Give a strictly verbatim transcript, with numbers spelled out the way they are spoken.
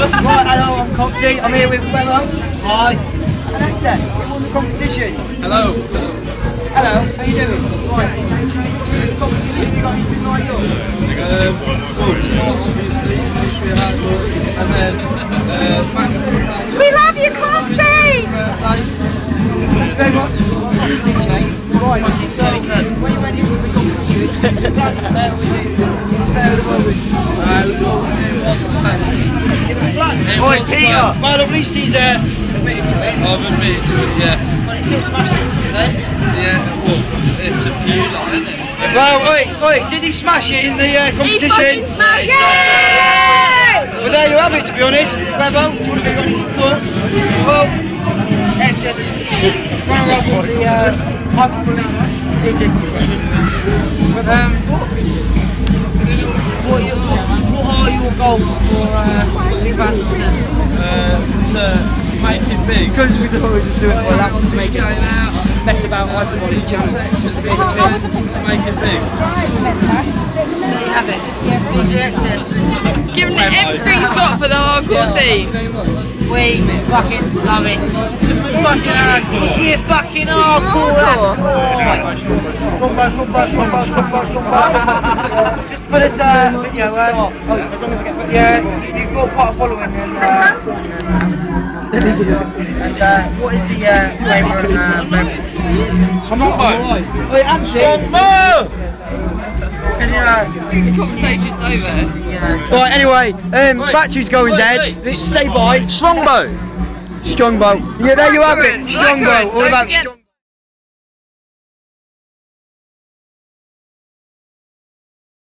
Right, hello, I'm Coxey. I'm here with Webbo. Hi. And X-Cess. You won the competition. Hello. Hello, how you doing? Right, the competition, you got anything lined up? Um, well, tonight, obviously, history of hard work, and then uh, Matt's birthday. We love you, Coxey! Thank you very much. D J. Right, so when you went into the competition, did you plan to say, or was it spare the moment? Uh, it was all, it was planned. It was planned? It Right, was Peter. planned. Well, at least he's uh, admitted to it. I've admitted to it, yeah. But he still smashed it today. Yeah, well, it's up to you, like, isn't it? Well, wait, wait, did he smash it in the uh, competition? He fucking smashed it! Well, there you have it, to be honest. Webbo, what have you got any thoughts? Well, it's just runner-up of the uh, Hyperboilc D J competition. Um, What, are your, what are your goals for uh, twenty ten? uh, to make it big. Because we thought we'd just do it for a laugh to make it Going out, mess about Hyperboilc channel. Just to take the piss. to make it big. There you have it. D J X-Cess. Giving it everything he's got for the hardcore theme. We fucking love it. Just for fucking hardcore. We're fucking hardcore. Just for this uh, video, um, oh, as long as I get, yeah, you've got quite a following. And, uh, and uh, what is the uh, flavour of uh, beverage? I'm not right. Wait, Anson, no! Can you, uh, The conversation's over. yeah, right, anyway, um, Wait, battery's going wait, dead. wait. Say bye. Strongbow. Strongbow. Yeah, there you have it. Blackburn, Strongbow. Blackburn, All don't about forget- Strongbow.